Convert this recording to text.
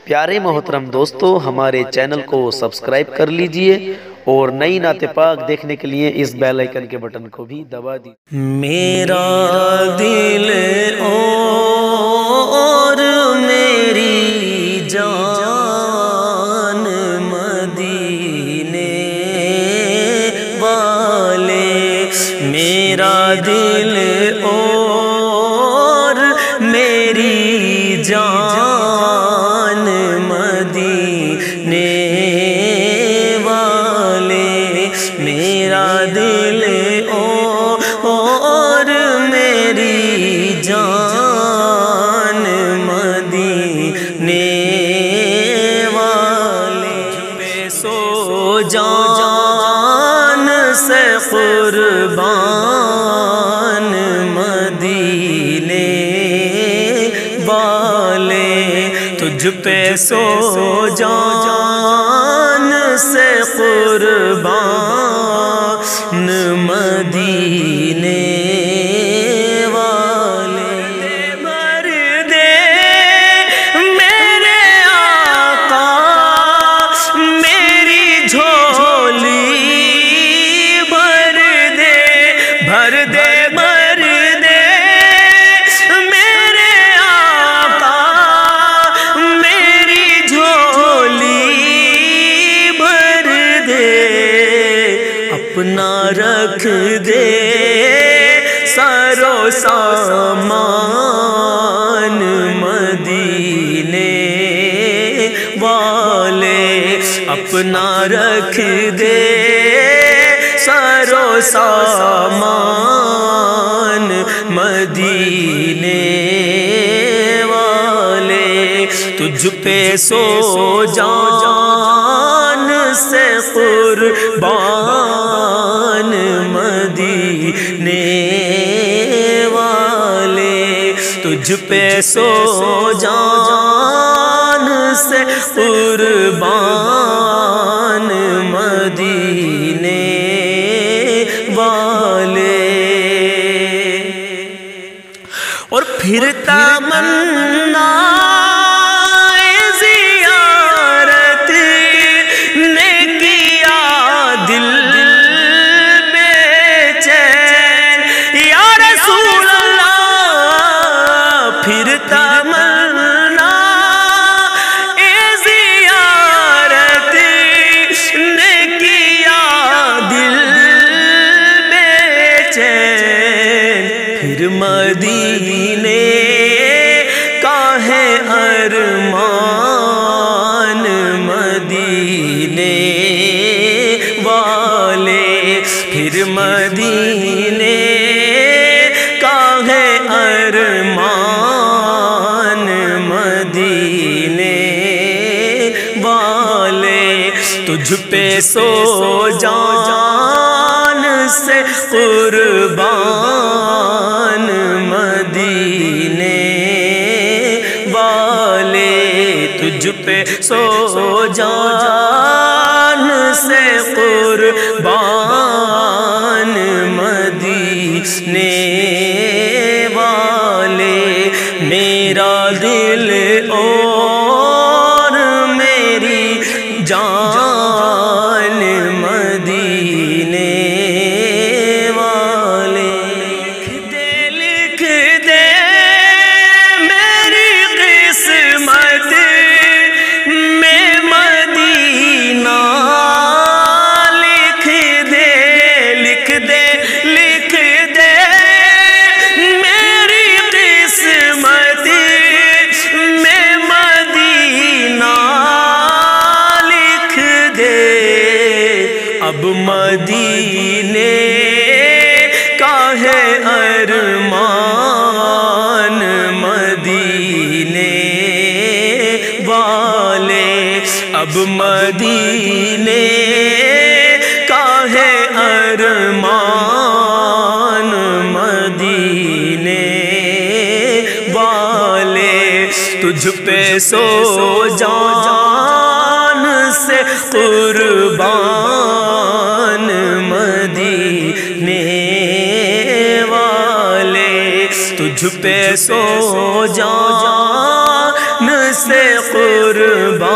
پیارے محترم دوستو، ہمارے چینل کو سبسکرائب کر لیجئے اور نئی نعت پاک دیکھنے کے لیے اس بیل آئیکن کے بٹن کو بھی دبا دیجئے۔ میرا دل اور میری جان مدینے والے، میرا دل اور میری جان مدینے والے، میرا دل اور میری جان مدینے والے، پہ سو جان سے قربان مدینے والے، تجھ پہ سو جان سے قربان مدینے والے، بھر دے میرے آقا میری جھولی، بھر دے بھر دے بھر دے میرے آقا میری جھولی، بھر دے اپنا رکھ دے سارو سامان مدینے والے، اپنا رکھ دے سارو سامان مدینے والے، تجھ پہ سو جان سے قربان مدینے والے، تجھ پہ سو جان سے قربان مدینے والے، اور پھر تمنا زیارت نے کیا دل بے چین، یا رسول اللہ، پھر تمنا زیارت نے کیا دل بے چین، پھر مدینے کا ہے ارمان مدینے والے، پھر مدینے کا ہے ارمان مدینے والے، تجھ پہ سو جان سے قربان مدینے والے، تجھ پہ سو جان سے قربان مدینے والے، میرا دل اور میری جان مدینے والے، لکھ دے میری قسمت میں مدینہ، لکھ دے لکھ دے لکھ دے میری قسمت میں مدینہ، لکھ دے اب مدینے کا ہے ارمان مدینے والے، اب مدینے کا ہے ارمان مدینے والے، تجھ پہ سو جان سے قربان مدینے والے، تجھ پہ سو جان سے قربان